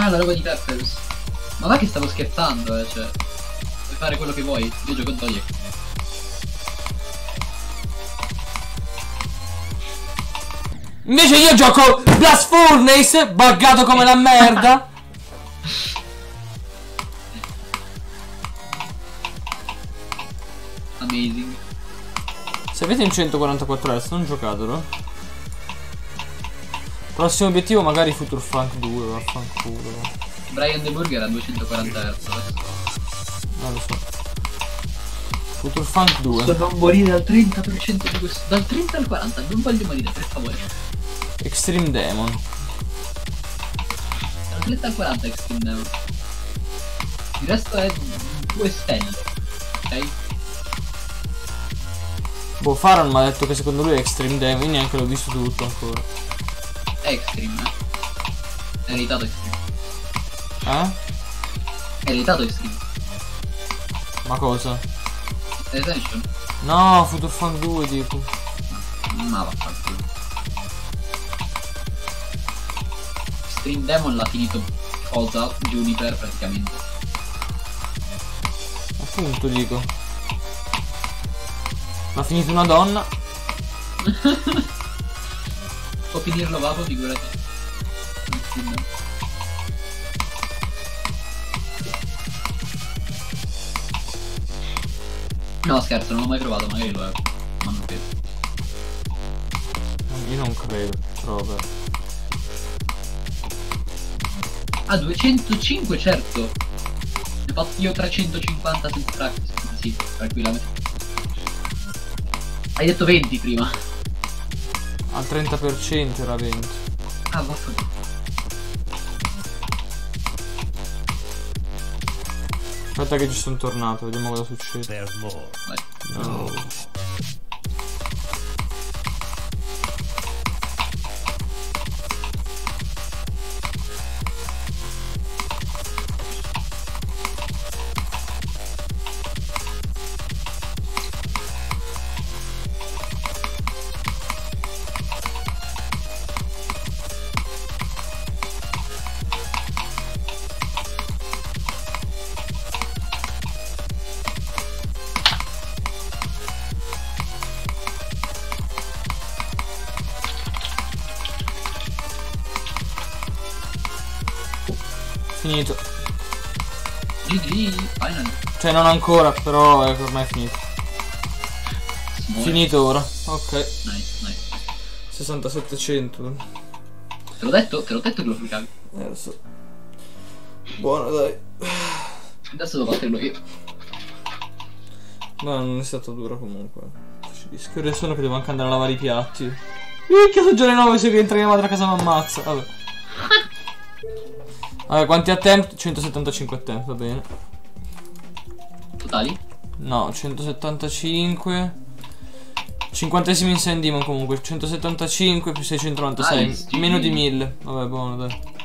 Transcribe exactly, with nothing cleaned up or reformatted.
Ah, la roba di Peppers. Ma va che stavo scherzando, eh, cioè. Puoi fare quello che vuoi, io gioco a Dojek. Invece io gioco Blast Furnace, buggato come la merda. Amazing. Se avete in centoquarantaquattro hertz non giocatelo. Prossimo obiettivo magari Future Funk due, vaffanculo. Brian De Burger a duecentoquaranta hertz adesso. Non lo so. Future Funk due. Posso non morire al trenta per cento di questo. Dal trenta al quaranta, non voglio morire, per favore. Extreme Demon. Dal trenta al quaranta Extreme Demon. Il resto è due stelle. Ok? Boh, Faron mi ha detto che secondo lui è Extreme Demon, io neanche l'ho visto tutto ancora. È Extreme, eh? È editato Extreme. Eh? È editato Extreme. Ma cosa? Attention. No, Future Funk due tipo. Ma vaffanculo. Extreme Demon l'ha finito cosa? Juniper praticamente. Appunto dico. L'ha finito una donna. Può finirlo Vapo, figurati. No scherzo, non l'ho mai provato, magari lo è. Ma non credo. Io non credo, però. Ah, duecentocinque certo. Ne ho fatto io trecentocinquanta senza practice. Sì, tranquillamente. Hai detto venti prima. Al trenta per cento era venti. Ah, vaffanculo. Aspetta che ci sono tornato, vediamo cosa succede. Vai. No. Finito. G G, finally. Cioè non ancora, però è ormai finito. Smuore. Finito ora. Ok. Nice, nice. sessantasettecento. Te l'ho detto? Te l'ho detto che lo fregavi. Eh lo so. Buono dai. Adesso devo batterlo io. No, non è stato duro comunque. Che ore sono che devo anche andare a lavare i piatti. Minchia, sono già le nove, se rientra mia madre a casa mi ammazza. Vabbè. Vabbè, quanti attempt? centosettantacinque attempt, va bene. Totali? No, centosettantacinque. cinquantesimo in Sand Demon comunque. centosettantacinque più seicentonovantasei. Nice, Meno di mille. Vabbè, buono dai.